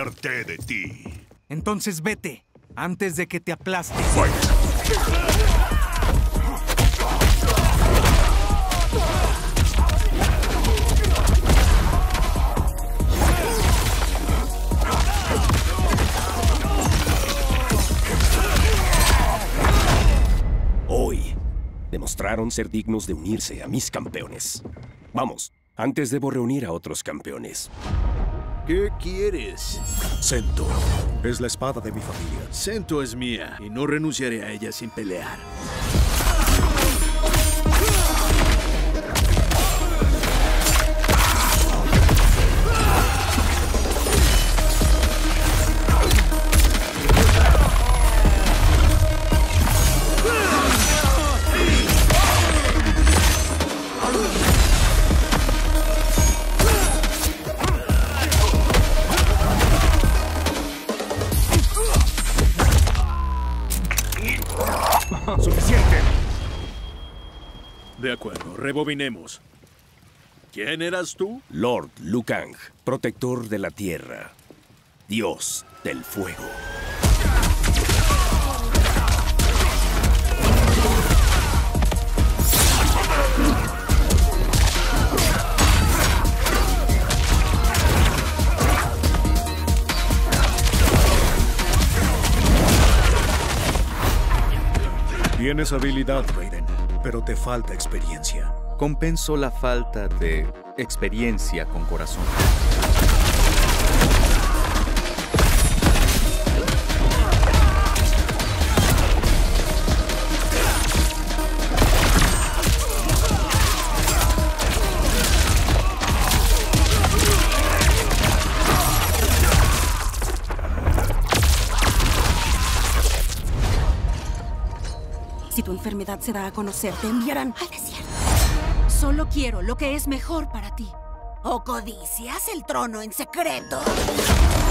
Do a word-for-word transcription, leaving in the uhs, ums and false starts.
harté de ti. Entonces vete, antes de que te aplaste. Hoy, demostraron ser dignos de unirse a mis campeones. Vamos, antes debo reunir a otros campeones. ¿Qué quieres? Sento. Es la espada de mi familia. Sento es mía y no renunciaré a ella sin pelear. ¡Suficiente! De acuerdo, rebobinemos. ¿Quién eras tú? Lord Liu Kang, protector de la tierra, dios del fuego. Tienes habilidad, Raiden, pero te falta experiencia. Compenso la falta de experiencia con corazón. Si tu enfermedad se da a conocer, te enviarán al desierto. Solo quiero lo que es mejor para ti. ¿O codicias el trono en secreto?